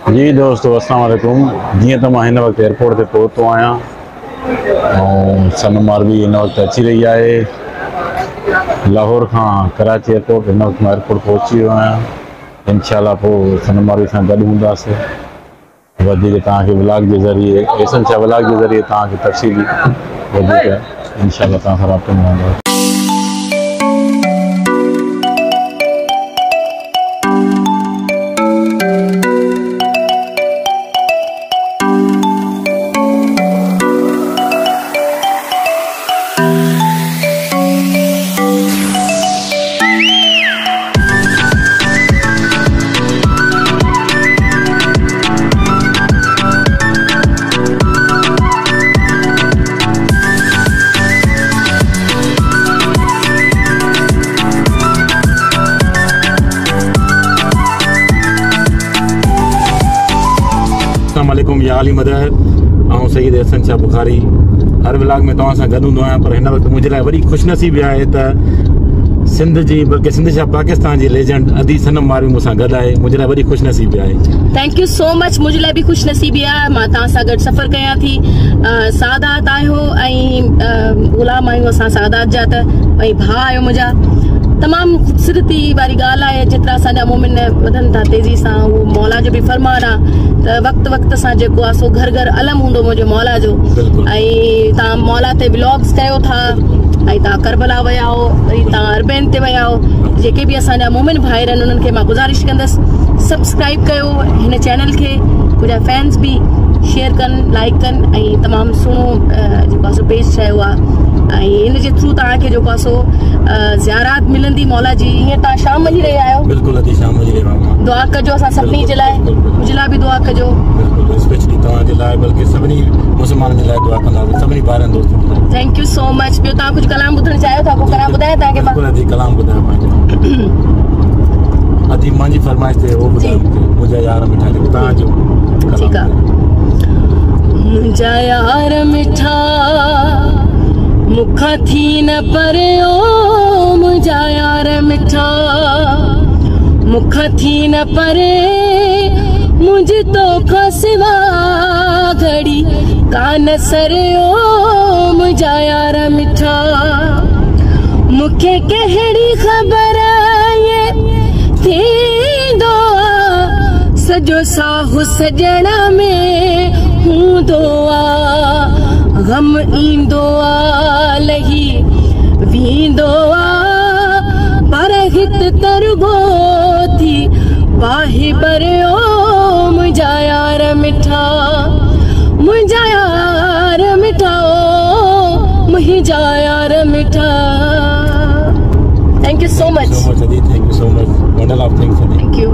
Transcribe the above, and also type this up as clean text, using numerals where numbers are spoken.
जी दोस्तों अस्सलाम वालेकुम। जी तो मैं इन वक्त एयरपोर्ट से पहुँचो आया और सनमार भी इन वक्त अची रही है। लाहौर का कराची एयरपोर्ट इन वक्त मैं एयरपोर्ट पहुँची वियो आहियां। इंशाल्लाह पोइ सनमार सां गॾु हूंदासीं। व्लॉग के ज़रिए एसन छा व्लॉग के ज़रिए तफ़सीली इंशाल्लाह तव्हां सां राब्तो में रहंदो। अस्सलामुअलैकुम या अली मदद और सईद हसन शाह बुखारी। हर व्लॉग में तव्हां सां गॾु हूंदो आहियां, पर हिन वक्त मुझे लाइ वॾी ख़ुशनसीबी आहे त सिंध जी बल्कि सिंध छा पाकिस्तान जी लेजेंड अदी सनम मार भी मूंसां गॾु आहे। मुझे लाइ वॾी ख़ुशनसीबी आहे। Thank you so much. मुझे लाइ भी ख़ुशनसीबी आहे। मां तव्हां सां गॾु सफ़र कयां थी। सादात आहियो ऐं गुलाम आहियूं असां सादात जा, त ऐं भाउ आहियो मुंहिंजा। तमाम ख़ूबसूरती वारी ॻाल्हि आहे। जेतिरा असांजा मोमिन वधनि था तेज़ी सां, उहो मौला जो भी फरमान आहे त वक़्त वक़्त सां जेको आहे सो घर घर अलम हूंदो मुंहिंजो मौला जो। ऐं तव्हां मौला ते व्लॉग्स कयो था, ऐं तव्हां करबला विया हो, वरी तव्हां अरबैन ते विया हो। जेके भी असांजा मोमिन भाइर आहिनि उन्हनि खे मां गुज़ारिश कंदसि सब्सक्राइब कयो हिन चैनल खे। मुंहिंजा फैंस भी शेयर कनि, लाइक कनि ऐं तमामु सुहिणो जेको आहे सो पेज ठाहियो आहे। ऐं इन जे थ्रू तव्हांखे जेको आहे सो ज़ियारात मिलंदी मौला जी। हीअं तव्हां शाम वञी रहिया आहियो। बिल्कुल अदी शाम वञी रहिया आहियूं। दुआ कजो असां सभिनी जे लाइ, मुंहिंजे लाइ भी दुआ कजो। बिल्कुल स्पेशली तव्हां जे लाइ, बल्कि सभिनी मुसलमाननि जे लाइ दुआ कंदासीं, सभिनी ॿारनि दोस्तनि। Thank you so much. ॿियो तव्हां कुझु कलाम ॿुधणु चाहियो था? को कलाम ॿुधायो तव्हांखे? बिल्कुल अदी कलाम ॿुधायो पंहिंजो। अदी मुंहिंजी फरमाइश ते वो ॿुधायो मुंहिंजा यार मिठा तव्हांजो। ठीकु आहे। मुंहिंजा यार मिठा मुखा थी न परियो, मुंहिंजा यार मिठा मुखा थी न परे, मुंहिंजी तोखां सिवा घड़ी कान सरियो, मुंहिंजा यार मिठा। मूंखे कहिड़ी ख़बर ये थींदो आहे, सॼो साहु सॼण में हूंदो आहे। गम ईंदो आहे लही वेंदो आहे, पर हित तरगो थी बाहि भरियो, मुंहिंजा यार मिठा, मुंहिंजा यार मिठा, मुंहिंजा यार मिठा। Thank you so much. Thank you so much. Wonderful things. Thank you.